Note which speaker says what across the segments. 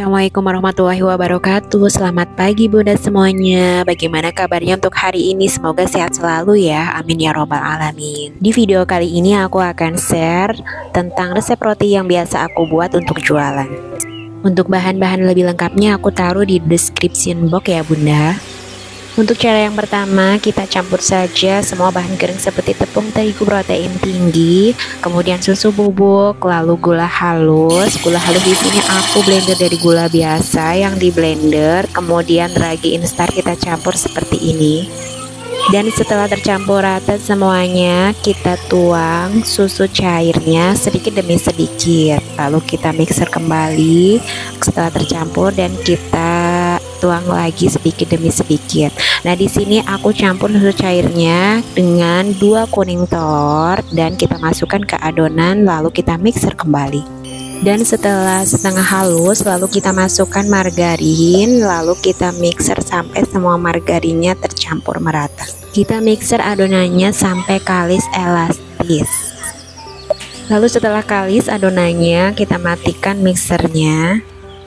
Speaker 1: Assalamualaikum warahmatullahi wabarakatuh. Selamat pagi bunda semuanya. Bagaimana kabarnya untuk hari ini? Semoga sehat selalu ya, amin ya robbal alamin. Di video kali ini aku akan share tentang resep roti yang biasa aku buat untuk jualan. Untuk bahan-bahan lebih lengkapnya aku taruh di description box ya bunda. Untuk cara yang pertama, kita campur saja semua bahan kering seperti tepung terigu protein tinggi, kemudian susu bubuk, lalu gula halus. Gula halus di sini aku blender dari gula biasa yang di blender, kemudian ragi instan kita campur seperti ini. Dan setelah tercampur rata semuanya, kita tuang susu cairnya sedikit demi sedikit. Lalu kita mixer kembali setelah tercampur dan kita tuang lagi sedikit demi sedikit. Nah, di sini aku campur susu cairnya dengan 2 kuning telur dan kita masukkan ke adonan lalu kita mixer kembali. Dan setelah setengah halus lalu kita masukkan margarin, lalu kita mixer sampai semua margarinnya tercampur merata. Kita mixer adonannya sampai kalis elastis. Lalu setelah kalis adonannya kita matikan mixernya.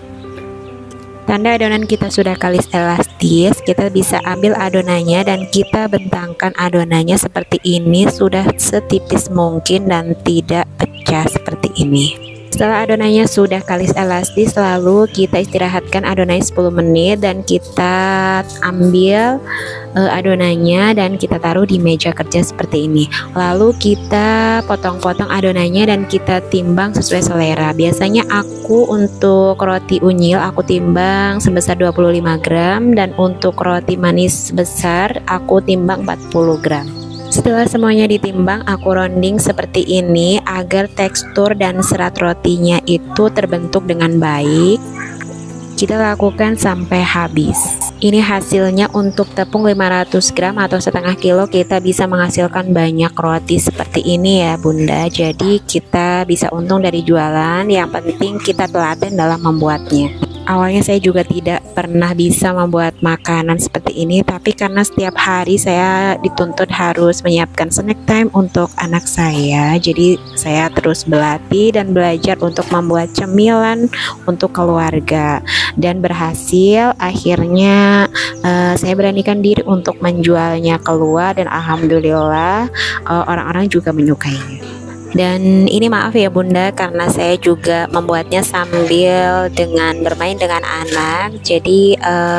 Speaker 1: Tanda adonan kita sudah kalis elastis, kita bisa ambil adonannya dan kita bentangkan adonannya seperti ini, sudah setipis mungkin dan tidak pecah seperti ini. Setelah adonannya sudah kalis elastis, lalu kita istirahatkan adonannya 10 menit dan kita ambil adonannya dan kita taruh di meja kerja seperti ini. Lalu kita potong-potong adonannya dan kita timbang sesuai selera. Biasanya aku untuk roti unyil aku timbang sebesar 25 gram dan untuk roti manis besar aku timbang 40 gram. Setelah semuanya ditimbang, aku rounding seperti ini agar tekstur dan serat rotinya itu terbentuk dengan baik. Kita lakukan sampai habis. Ini hasilnya untuk tepung 500 gram atau setengah kilo kita bisa menghasilkan banyak roti seperti ini ya bunda. Jadi kita bisa untung dari jualan, yang penting kita telaten dalam membuatnya. Awalnya saya juga tidak pernah bisa membuat makanan seperti ini, tapi karena setiap hari saya dituntut harus menyiapkan snack time untuk anak saya, jadi saya terus berlatih dan belajar untuk membuat cemilan untuk keluarga dan berhasil. Akhirnya saya beranikan diri untuk menjualnya keluar dan alhamdulillah orang-orang juga menyukainya. Dan ini maaf ya bunda, karena saya juga membuatnya sambil dengan bermain dengan anak. Jadi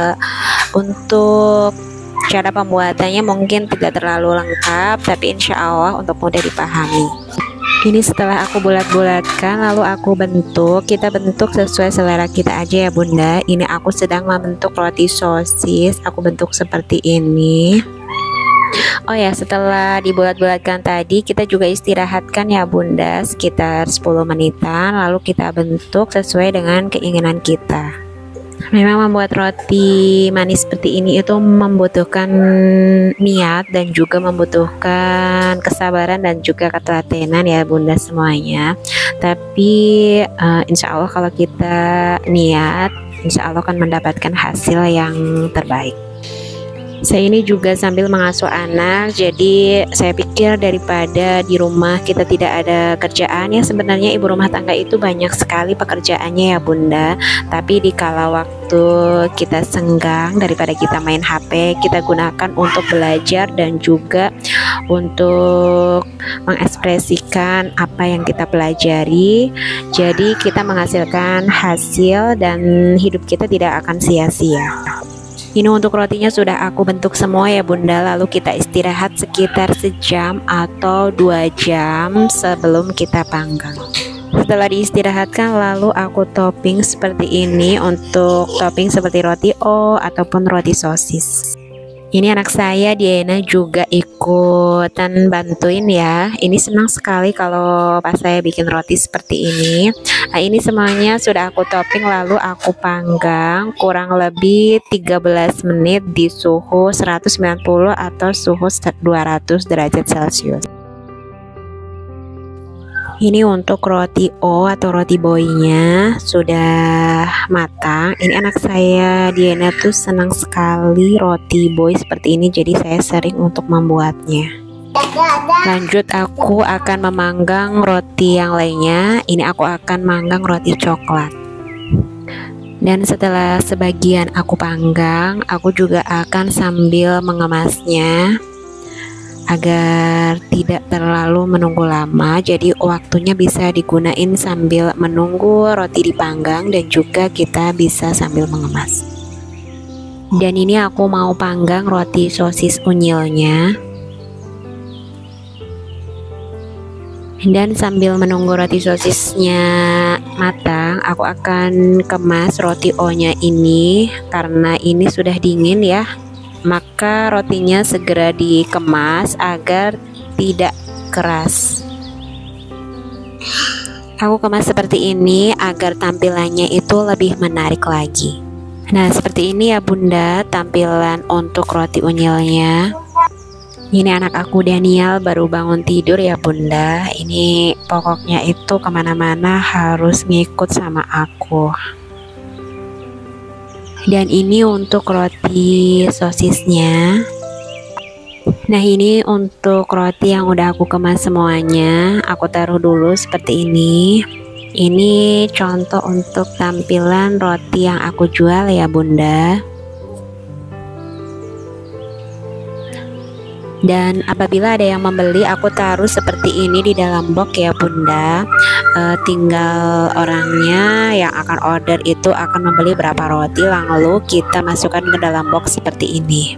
Speaker 1: untuk cara pembuatannya mungkin tidak terlalu lengkap, tapi insya Allah untuk mudah dipahami. Ini setelah aku bulat-bulatkan lalu aku bentuk. Kita bentuk sesuai selera kita aja ya bunda. Ini aku sedang membentuk roti sosis, aku bentuk seperti ini. Oh ya, setelah dibulat-bulatkan tadi kita juga istirahatkan ya bunda sekitar 10 menitan, lalu kita bentuk sesuai dengan keinginan kita. Memang membuat roti manis seperti ini itu membutuhkan niat dan juga membutuhkan kesabaran dan juga ketelatenan ya bunda semuanya. Tapi insya Allah kalau kita niat, insya Allah akan mendapatkan hasil yang terbaik. Saya ini juga sambil mengasuh anak, jadi saya pikir daripada di rumah kita tidak ada kerjaan, ya sebenarnya ibu rumah tangga itu banyak sekali pekerjaannya ya bunda. Tapi di kala waktu kita senggang, daripada kita main HP, kita gunakan untuk belajar dan juga untuk mengekspresikan apa yang kita pelajari. Jadi kita menghasilkan hasil dan hidup kita tidak akan sia-sia. Ini untuk rotinya sudah aku bentuk semua ya bunda, lalu kita istirahat sekitar sejam atau 2 jam sebelum kita panggang. Setelah diistirahatkan lalu aku topping seperti ini, untuk topping seperti roti O ataupun roti sosis. Ini anak saya Diana juga ikutan bantuin ya. Ini senang sekali kalau pas saya bikin roti seperti ini. Nah, ini semuanya sudah aku topping lalu aku panggang kurang lebih 13 menit di suhu 190 atau suhu 200 derajat Celcius. Ini untuk roti O atau roti boynya sudah matang. Ini anak saya Diana tuh senang sekali roti boy seperti ini, jadi saya sering untuk membuatnya. Lanjut aku akan memanggang roti yang lainnya. Ini aku akan manggang roti coklat. Dan setelah sebagian aku panggang, aku juga akan sambil mengemasnya agar tidak terlalu menunggu lama. Jadi waktunya bisa digunain sambil menunggu roti dipanggang dan juga kita bisa sambil mengemas. Dan ini aku mau panggang roti sosis unyilnya. Dan sambil menunggu roti sosisnya matang, aku akan kemas roti O-nya ini. Karena ini sudah dingin ya, maka rotinya segera dikemas agar tidak keras. Aku kemas seperti ini agar tampilannya itu lebih menarik lagi. Nah, seperti ini ya Bunda tampilan untuk roti unyilnya. Ini anak aku Daniel baru bangun tidur ya Bunda. Ini pokoknya itu kemana-mana harus ngikut sama aku. Dan ini untuk roti sosisnya. Nah, ini untuk roti yang udah aku kemas semuanya. Aku taruh dulu seperti ini. Ini contoh untuk tampilan roti yang aku jual ya Bunda. Dan apabila ada yang membeli, aku taruh seperti ini di dalam box ya Bunda. Tinggal orangnya yang akan order itu akan membeli berapa roti, lalu kita masukkan ke dalam box seperti ini.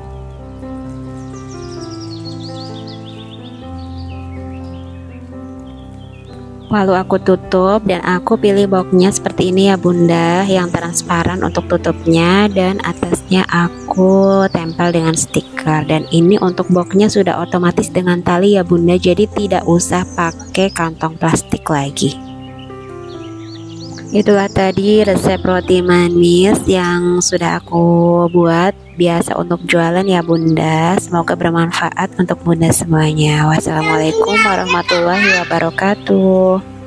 Speaker 1: Lalu aku tutup dan aku pilih boxnya seperti ini ya Bunda, yang transparan untuk tutupnya, dan atasnya aku tempel dengan stiker. Dan ini untuk boxnya sudah otomatis dengan tali ya Bunda, jadi tidak usah pakai kantong plastik lagi. Itulah tadi resep roti manis yang sudah aku buat biasa untuk jualan ya Bunda. Semoga bermanfaat untuk Bunda semuanya. Wassalamualaikum warahmatullahi wabarakatuh.